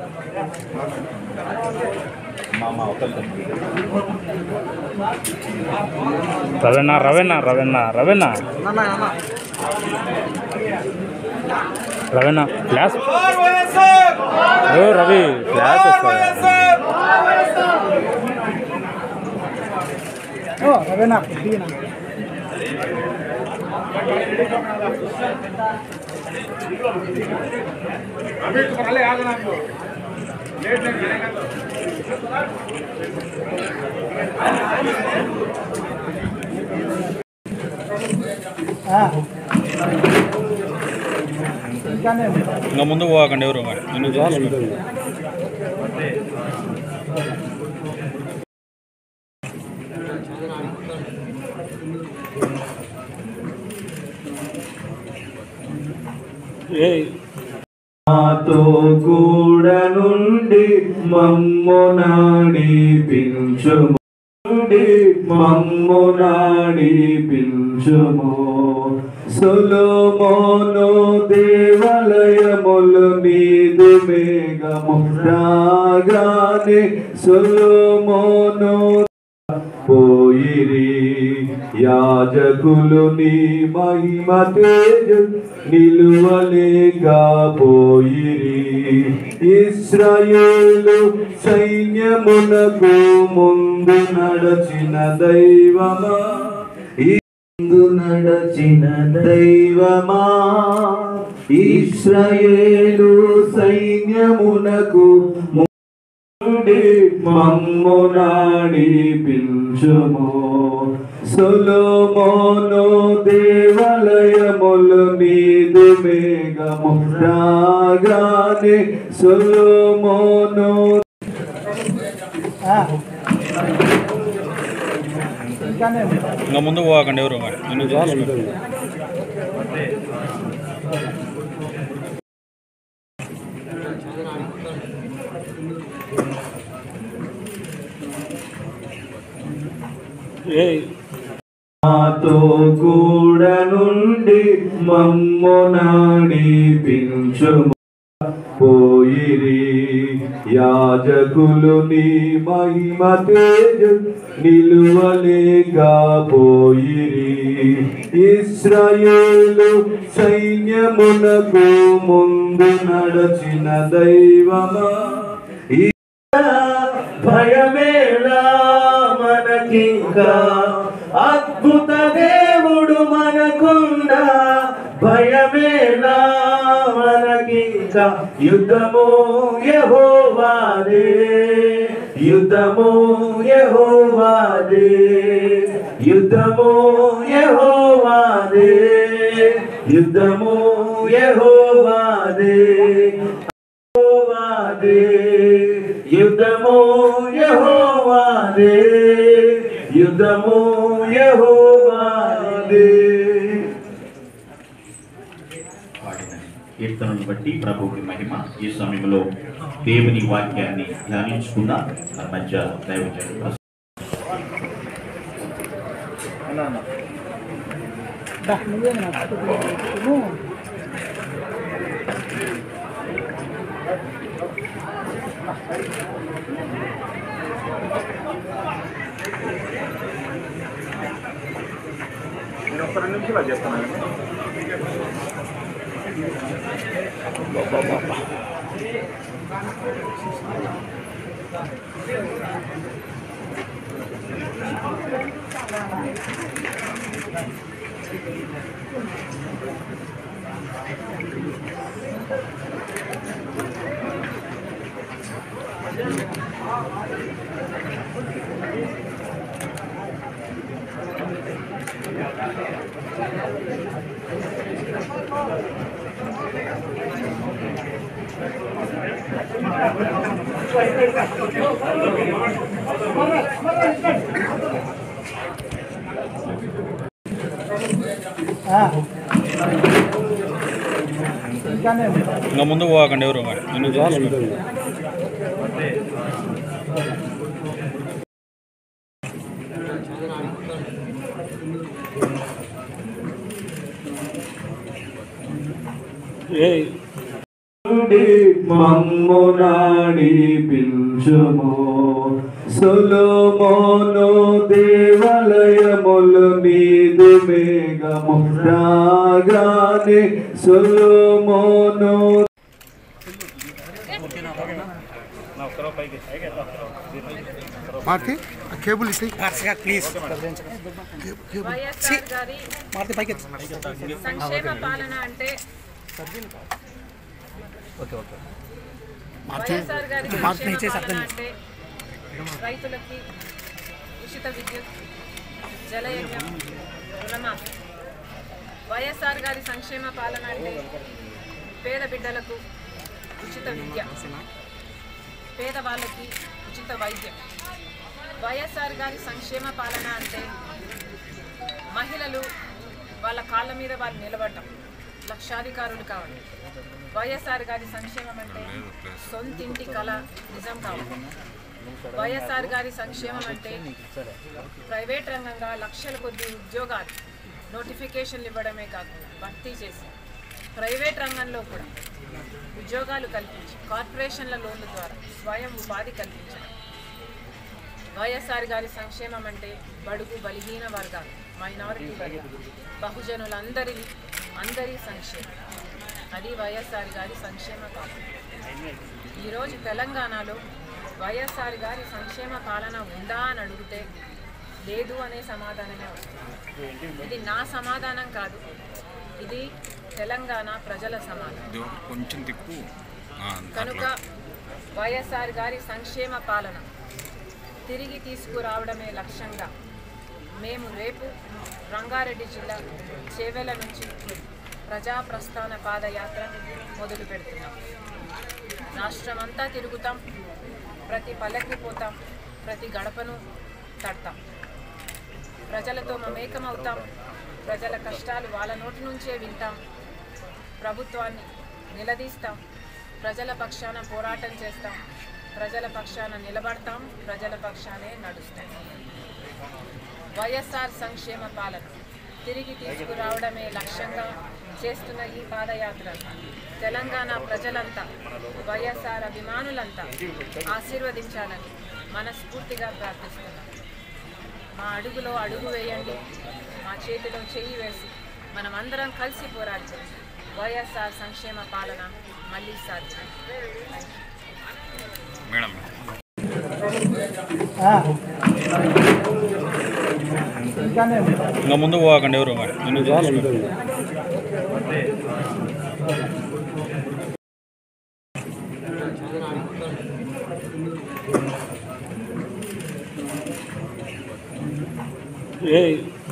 రవెన్నా రవెన్నా రవెన్నా రవెన్నా రవెన్నా క్లాస్ ఓ రవి క్లాస్ రవెన్నా ఇంకా ముందు పోకండి ఎవరు మాతో కూడా నుండి మమ్ము నడిపించుము సొలొమోను దేవాలయములు నీదు మేఘము రాగానే సొలొమోను పోయిరి యాజకులు నీ మహిమ తేజు నిలువలేగా పోయిరి ఇశ్రాయేలు సైన్యమునకు ముందు నడచిన దైవమా ఇశ్రాయేలు సైన్యమునకు మమ్ము నడిపించుము సొలొమోను దేవాలయములు నీదు మేఘము రాగానే సొలొమోను ఇంకా ముందు పోకండి ఎవరు మాతో కూడా నుండి మమ్ము నడిపించుము పోయిరి యాజకులు నీ మహిమ తేజు నిలువలేగా పోయిరి ఇశ్రాయేలు సైన్యమునకు ముందు నడచిన దైవమా భయమేలా మనకింకా అద్భుత దేవుడు మనకుండా భయమేలా మనకింకా యుద్ధము యెహోవాదే యుద్ధము యెహోవాదే యుద్ధము యెహోవాదే యుద్ధము యెహోవాదే యుద్ధము యెహోవాదే యుద్ధము యెహోవాదే. కీర్తనను బట్టి ప్రభువుకి మహిమ. ఈ సమయంలో దేవుని వాక్యాన్ని ధ్యానించుకున్న మన మధ్య దైవజనుడు నేను ఒక 2 నిమిషాలు చేస్తాను. ఇంకా ముందు పోకండి ఎవరు మమ్ము నడిపించుము సొలొమోను దేవాలయములు నీదు మేఘము రాగానే సొలొమోను మారుతి కేబుల్ ఇస్తే ప్లీజ్ వైఎస్ఆర్ గారి మారుతి పైకి సంక్షేమ పాలన అంటే వైఎస్ఆర్ గారి సంక్షేమ పాలన అంటే రైతులకి ఉచిత విద్యుత్, జలయజ్ఞం, రుణమాఫీ. వైఎస్ఆర్ గారి సంక్షేమ పాలన అంటే పేద బిడ్డలకు ఉచిత విద్య, పేదవాళ్ళకి ఉచిత వైద్యం. వైఎస్ఆర్ గారి సంక్షేమ పాలన అంటే మహిళలు వాళ్ళ కాళ్ళ మీద వాళ్ళు నిలబడటం, లక్షాధికారులు కావడం. వైఎస్ఆర్ గారి సంక్షేమం అంటే సొంతింటి కళ నిజం కావడం. వైఎస్ఆర్ గారి సంక్షేమం అంటే ప్రైవేట్ రంగంగా లక్షల కొద్ది ఉద్యోగాలు నోటిఫికేషన్లు ఇవ్వడమే కాదు, భర్తీ చేసి ప్రైవేట్ రంగంలో కూడా ఉద్యోగాలు కల్పించి కార్పొరేషన్ల లోన్ల ద్వారా స్వయం ఉపాధి కల్పించడం. వైఎస్ఆర్ గారి సంక్షేమం అంటే బడుగు బలహీన వర్గాలు, మైనారిటీ వర్గాలు, బహుజనులందరి సంక్షేమం. అది వైఎస్ఆర్ గారి సంక్షేమ పాలన. ఈరోజు తెలంగాణలో వైఎస్ఆర్ గారి సంక్షేమ పాలన ఉందా అని అడిగితే లేదు అనే సమాధానమే వస్తుంది. ఇది నా సమాధానం కాదు, ఇది తెలంగాణ ప్రజల సమాధానం. కనుక వైఎస్ఆర్ గారి సంక్షేమ పాలన తిరిగి తీసుకురావడమే లక్ష్యంగా మేము రేపు రంగారెడ్డి జిల్లా చేవెల నుంచి ప్రజా ప్రస్థాన పాదయాత్ర మొదలు పెడుతున్నాం. రాష్ట్రమంతా తిరుగుతాం, ప్రతి పల్లెకి పోతాం, ప్రతి గడపను తడతాం, ప్రజలతో మమేకమవుతాం, ప్రజల కష్టాలు వాళ్ళ నోటి నుంచే వింటాం, ప్రభుత్వాన్ని నిలదీస్తాం, ప్రజల పక్షాన పోరాటం చేస్తాం, ప్రజల పక్షాన నిలబడతాం, ప్రజల పక్షానే నడుస్తాం. వైఎస్ఆర్ సంక్షేమ పాలన తిరిగి తీసుకురావడమే లక్ష్యంగా చేస్తున్న ఈ పాదయాత్ర తెలంగాణ ప్రజలంతా, వైఎస్ఆర్ అభిమానులంతా ఆశీర్వదించాలని మనస్ఫూర్తిగా ప్రార్థిస్తున్నాం. మా అడుగులో అడుగు వేయండి, మా చేతిలో చెయ్యి వేసి మనమందరం కలిసి పోరాడితే వైఎస్ఆర్ సంక్షేమ పాలన మళ్ళీ సాధ్యం. మేడం ఇంకా ముందు పోకండి ఎవరు ఏ